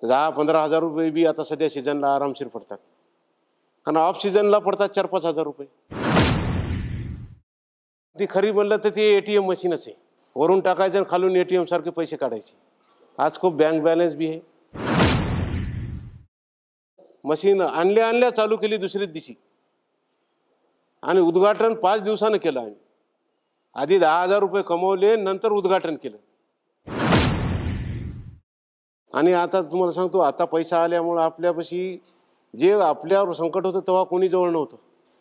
10-15 हजार रुपये बी आता सध्या सीझनला आरामशीर पडतात, कारण ऑफ सीझनला पडतात 4-5 हजार रुपये. ती खरी म्हणलं तर ती ATM मशीनच आहे. वरून टाकायचं आणि खालून ATM सारखे पैसे काढायचे. आज खूप बँक बॅलन्स बी आहे. मशीन आणल्या चालू केली दुसऱ्याच दिवशी आणि उद्घाटन 5 दिवसानं केलं आम्ही. आधी 10,000 रुपये कमवले, नंतर उद्घाटन केलं. आणि आता तुम्हाला सांगतो, आता पैसा आल्यामुळं आपल्यापाशी जे आपल्यावर संकट होतं तेव्हा कोणी जवळ नव्हतं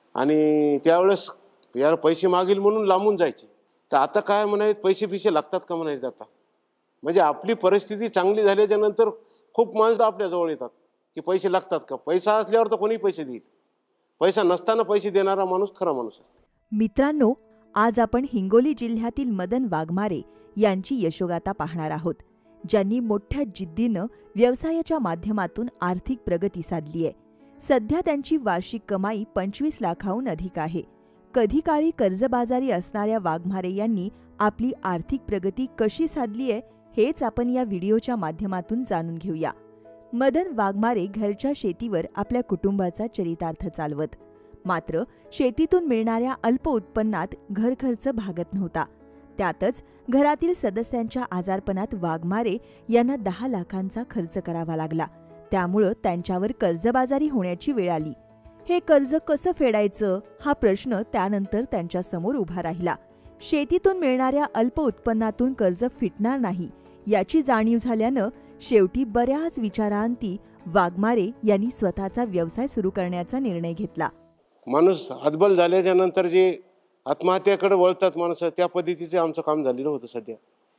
आणि त्यावेळेस यार पैसे मागील म्हणून लांबून जायचे. तर आता काय म्हणाले, पैसे लागतात का म्हणाले. आता म्हणजे आपली परिस्थिती चांगली झाल्याच्या नंतर खूप माणसं आपल्याजवळ येतात की पैसे लागतात का. पैसा असल्यावर तर कोणी पैसे देईल, पैसा नसताना पैसे देणारा माणूस खरा माणूस असतो. मित्रांनो, आज आपण हिंगोली जिल्ह्यातील मदन वाघमारे यांची यशोगाथा पाहणार आहोत, ज्यांनी मोठ्या जिद्दीनं व्यवसायाच्या माध्यमातून आर्थिक प्रगती साधली आहे. सध्या त्यांची वार्षिक कमाई 25 लाखाहून अधिक आहे. कधी काळी कर्जबाजारी असणाऱ्या वाघमारे यांनी आपली आर्थिक प्रगती कशी साधली आहे हेच आपण या व्हिडिओच्या माध्यमातून जाणून घेऊया. मदन वाघमारे घरच्या शेतीवर आपल्या कुटुंबाचा चरितार्थ चालवत, मात्र शेतीतून मिळणाऱ्या अल्प उत्पन्नात घर खर्च भागत नव्हता. त्यातच घरातील सदस्यांच्या आजारपणात वाघमारे यांना 10 लाखांचा खर्च करावा लागला. त्यामुळं त्यांच्यावर कर्जबाजारी होण्याची वेळ आली. हे कर्ज कसं फेडायचं हा प्रश्न त्यानंतर त्यांच्या समोर उभा राहिला. शेतीतून मिळणाऱ्या अल्प उत्पन्नातून कर्ज फिटणार नाही याची जाणीव झाल्यानं शेवटी बऱ्याच विचारांती वाघमारे यांनी स्वतःचा व्यवसाय सुरू करण्याचा निर्णय घेतला. माणूस हतबल झाल्याच्या नंतर जे आत्महत्याकडे वळतात माणसं, त्या पद्धतीचे आमचं काम झालेलं होतं सध्या.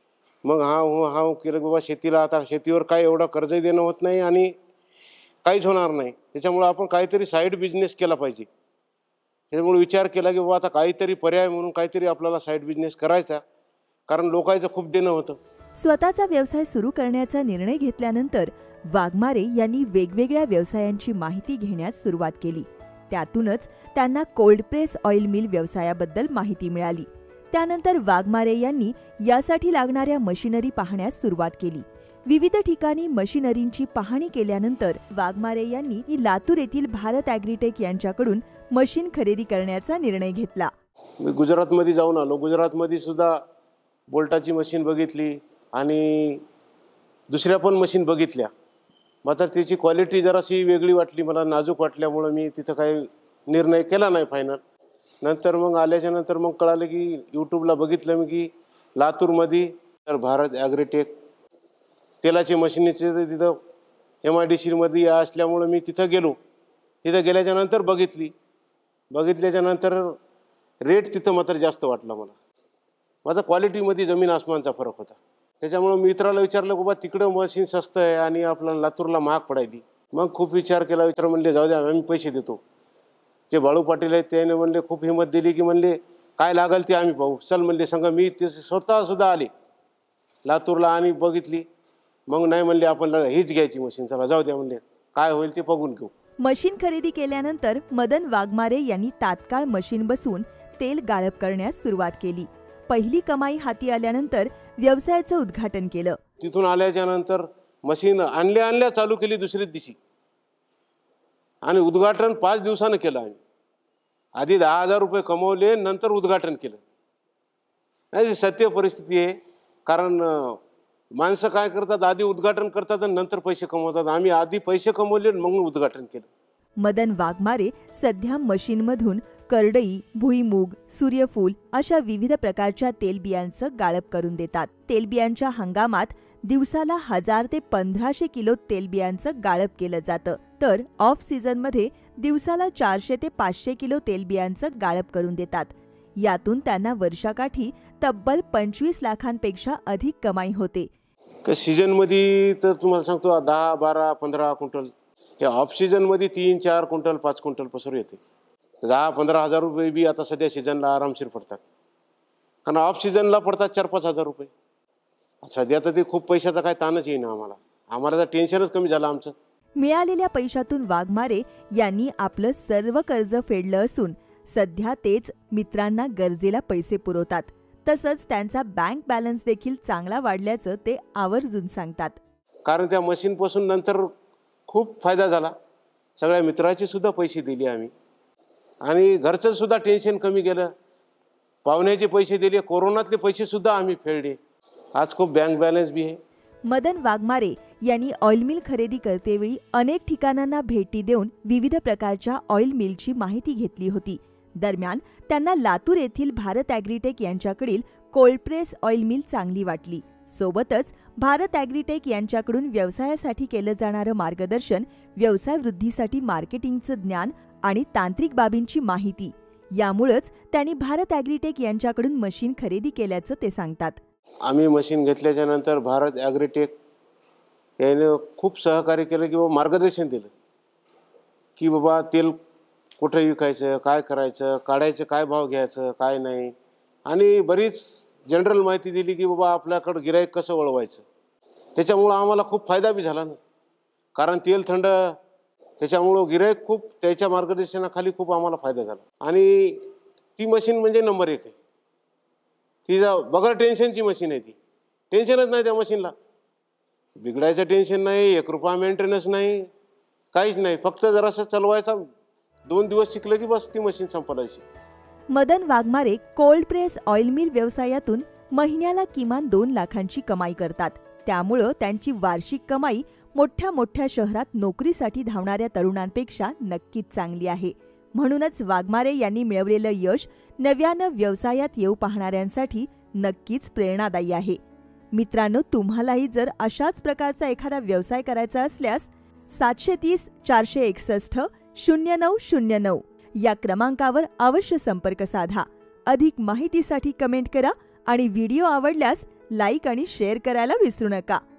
मग हा केलं बाबा शेतीला, आता शेतीवर काय एवढं कर्ज देणं होत नाही आणि काहीच होणार नाही. त्याच्यामुळे आपण काहीतरी साईड बिझनेस केला पाहिजे. त्याच्यामुळे विचार केला की बाबा आता काहीतरी पर्याय म्हणून काहीतरी आपल्याला साईड बिझनेस करायचा, कारण लोकांचं खूप देणं होतं. स्वतःचा व्यवसाय सुरू करण्याचा निर्णय घेतल्यानंतर वाघमारे यांनी वेगवेगळ्या व्यवसायांची माहिती घेण्यास सुरुवात केली. त्यातूनच त्यांना कोल्ड प्रेस ऑइल मिल व्यवसायाबद्दल माहिती मिळाली. त्यानंतर वाघमारे यांनी यासाठी लागणाऱ्या मशिनरी पाहण्यास सुरुवात केली. विविध ठिकाणी मशिनरींची पाहणी केल्यानंतर वाघमारे यांनी लातूर येथील भारत ॲग्रीटेक यांच्याकडून मशीन खरेदी करण्याचा निर्णय घेतला. मी गुजरातमध्ये जाऊन आलो. गुजरातमध्ये सुद्धा बोल्टाची मशीन बघितली आणि दुसऱ्या पण मशीन बघितल्या. मात्र त्याची क्वालिटी जराशी वेगळी वाटली मला, नाजूक वाटल्यामुळं मी तिथं काही निर्णय केला नाही फायनल. नंतर मग आल्याच्या नंतर मग कळालं की यूट्यूबला बघितलं मी की लातूरमध्ये तर भारत ॲग्रीटेक तेलाची मशीनीचे तिथं MIDC असल्यामुळं मी तिथं गेलो. तिथं गेल्याच्या नंतर बघितल्याच्या नंतर रेट तिथं मात्र जास्त वाटला मला. माझा क्वालिटीमध्ये जमीन आसमानचा फरक होता. त्याच्यामुळं मित्राला विचारलं बाबा तिकडं मशीन स्वस्त आहे आणि आपल्याला लातूरला महाग पडायली. मग खूप विचार केला. मित्र म्हणले जाऊ द्या आम्ही पैसे देतो. जे बाळू पाटील आहेत त्याने म्हणले खूप हिंमत दिली की म्हणले काय लागल ते आम्ही पाहू, चल म्हणले संग. मी ते स्वतःसुद्धा आले लातूरला आणि बघितली. मग नाही म्हणले आपण हीच घ्यायची मशीन, चला जाऊ द्या म्हणले, काय होईल ते बघून घेऊ. मशीन खरेदी केल्यानंतर मदन वाघमारे यांनी तात्काळ मशीन बसवून तेल गाळप करण्यास सुरुवात केली. पहिली कमाई हाती आल्यानंतर व्यवसायाचं उद्घाटन केलं. तिथून आल्याच्या नंतर मशीन आणल्या चालू केली दुसऱ्याच दिवशी आणि उद्घाटन 5 दिवसानं केलं आम्ही. आधी 10,000 रुपये कमवले, नंतर उद्घाटन केलं. नाही सत्य परिस्थिती आहे, कारण माणसं काय करतात, आधी उद्घाटन करतात आणि नंतर पैसे कमवतात. आम्ही आधी पैसे कमवले मग उद्घाटन केलं. मदन वाघमारे सध्या मशीनमधून करडई, भुईमूग, सूर्यफूल अशा विविध प्रकारच्या तेलबियांचं गाळप करून देतात. तेलबियांच्या हंगामात दिवसाला 1000 ते 1500 किलो तेलबियांचं गाळप केलं जातं, तर ऑफ सीझनमध्ये दिवसाला 400 ते 500 किलो तेलबियांचं गाळप करून देतात. यातून त्यांना वर्षाकाठी तब्बल 25 लाखांपेक्षा अधिक कमाई होते. सीझनमध्ये तर तुम्हाला सांगतो 10, 12, 15 क्विंटल. हे ऑफ सीझनमध्ये 3, 4 क्विंटल, 5 क्विंटल पसरू येते. 10-15 हजार रुपये बी आता सध्या सीझनला आरामशीर पडतात, कारण ऑफ सीझनला पडतात 4-5 हजार रुपये. सध्या तर ते खूप पैशाचा काय ताणच येईना आम्हाला तर टेन्शनच कमी झालं आमचं. मिळालेल्या पैशातून वाघमारे यांनी आपलं सर्व कर्ज फेडलं असून सध्या तेच मित्रांना गरजेला पैसे पुरवतात. तसंच त्यांचा बँक बॅलन्स देखील चांगला वाढल्याचं ते आवर्जून सांगतात. कारण त्या मशीनपासून नंतर खूप फायदा झाला. सगळ्या मित्राचे सुद्धा पैसे दिले आम्ही आणि घरचं सुद्धा टेन्शन कमी गेलं. पाहुण्याचे पैसे दिले, कोरोनातले पैसे सुद्धा आम्ही फेडले. आज खूप बँक बॅलन्स बी आहे. मदन वाघमारे यांनी ऑइल मिल खरेदी करतेवेळी अनेक ठिकाणांना भेटी देऊन विविध प्रकारच्या ऑइल मिलची माहिती घेतली होती. दरम्यान त्यांना लातूर येथील भारत ॲग्रीटेक यांच्याकडील कोल्ड प्रेस ऑइल मिल चांगली वाटली. सोबतच भारत ॲग्रीटेक यांच्याकडून व्यवसायासाठी केलं जाणारं मार्गदर्शन, व्यवसाय वृद्धीसाठी मार्केटिंगचं ज्ञान आणि तांत्रिक बाबींची माहिती, यामुळेच त्यांनी भारत ॲग्रीटेक यांच्याकडून मशीन खरेदी केल्याचं ते सांगतात. आम्ही मशीन घेतल्याच्या नंतर भारत ॲग्रीटेक याने खूप सहकार्य केलं की बाबा मार्गदर्शन दिलं की बाबा तेल कुठं विकायचं, काय करायचं, काढायचं काय भाव घ्यायचं, काय नाही, आणि बरीच जनरल माहिती दिली की बाबा आपल्याकडं गिराईक कसं वळवायचं. त्याच्यामुळं आम्हाला खूप फायदा बी झाला ना, कारण तेल थंड, त्याच्यामुळं गिराईक खूप त्याच्या मार्गदर्शनाखाली खूप आम्हाला फायदा झाला. आणि ती मशीन म्हणजे नंबर 1 आहे. तिचा बगैर टेन्शनची मशीन आहे. ती टेन्शनच नाही त्या मशीनला. बिघडायचं टेन्शन नाही, 1 रुपया मेंटेनन्स नाही, काहीच नाही. फक्त जरासं चालवायचा, 2 दिवस शिकलं की बस ती मशीन संपवायची. Madan Waghmare cold press oil mill व्यवसायातून महिन्याला किमान 2 लाखांची कमाई करतात. त्यामुळं त्यांची वार्षिक कमाई मोठ्या मोठ्या शहरात नोकरीसाठी धावणाऱ्या तरुणांपेक्षा नक्कीच चांगली आहे. म्हणूनच वाघमारे यांनी मिळवलेलं यश नव्यानं व्यवसायात येऊ पाहणाऱ्यांसाठी नक्कीच प्रेरणादायी आहे. मित्रांनो, तुम्हालाही जर अशाच प्रकारचा एखादा व्यवसाय करायचा असल्यास 730 461 0909 या क्रमांकावर अवश्य संपर्क साधा. अधिक माहितीसाठी कमेंट करा आणि व्हिडिओ आवडल्यास लाईक आणि शेअर करायला विसरू नका.